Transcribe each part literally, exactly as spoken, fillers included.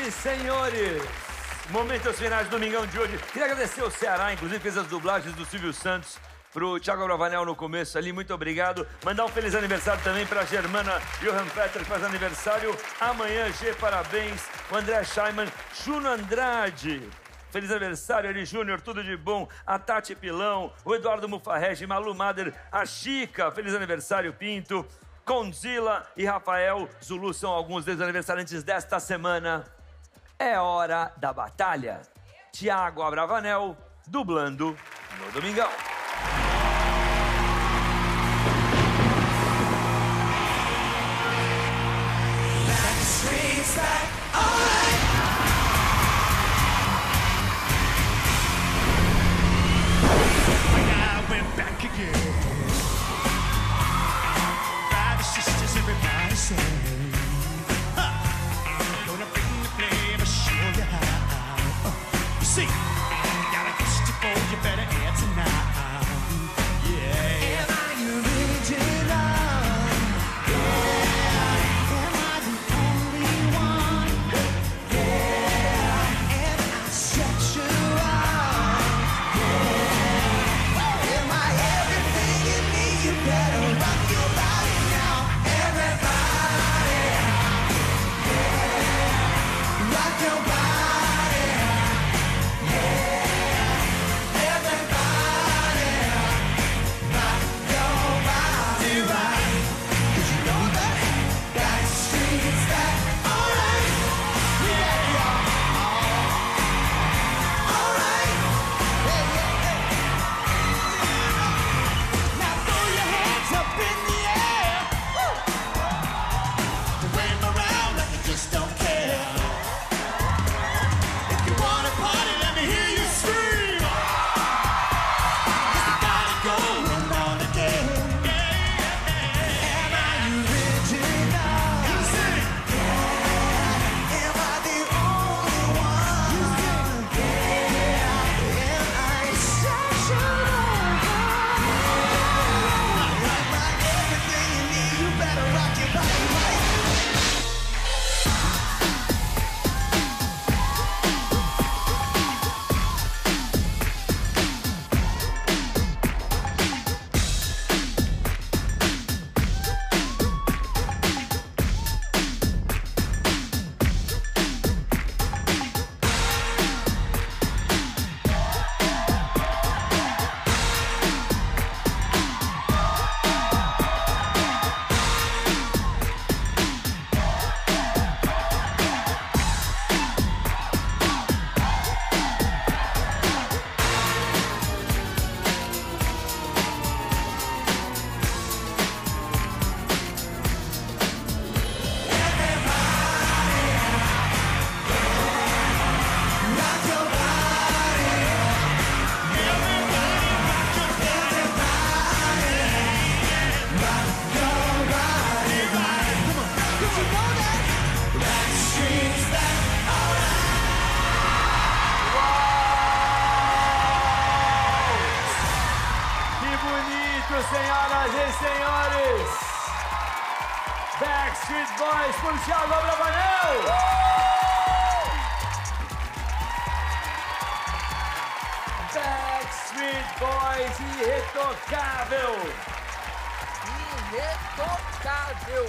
e senhores, momentos finais do Domingão de hoje. Queria agradecer ao Ceará, inclusive fez as dublagens do Silvio Santos pro Thiago Abravanel no começo ali, muito obrigado. Mandar um feliz aniversário também pra Germana Johan Petter, que faz aniversário amanhã. G, parabéns. O André Scheiman, Juno Andrade. Feliz aniversário, Ari Júnior, tudo de bom. A Tati Pilão, o Eduardo Mufarrege, Malu Mader, a Chica, feliz aniversário, Pinto. Condzilla e Rafael Zulu são alguns dos aniversariantes desta semana. É hora da batalha. Thiago Abravanel, dublando no Domingão. See, got a question for you, better answer now. Yeah. Am I original? Yeah. Am I the only one? Yeah. Am I sexual? Yeah. Am I everything you need? You better rock your body now, everybody. Yeah. Rock your body. Senhoras e senhores, Backstreet Boys por Thiago Abravanel. Backstreet Boys, irretocável. Irretocável.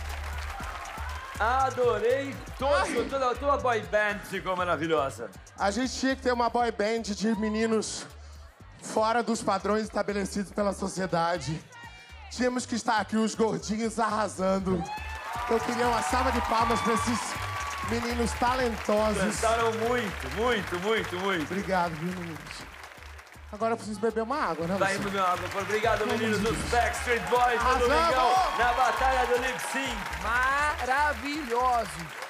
Adorei todo, toda a tua boy band, ficou maravilhosa. A gente tinha que ter uma boy band de meninos fora dos padrões estabelecidos pela sociedade. Tínhamos que estar aqui, os gordinhos arrasando. Eu queria uma salva de palmas para esses meninos talentosos. Cantaram muito, muito, muito, muito. Obrigado, viu, meninos? Agora eu preciso beber uma água, né? Vai beber uma água. Obrigado, meninos dos Backstreet Boys no Domingão, na Batalha do Lip Sync. Maravilhoso.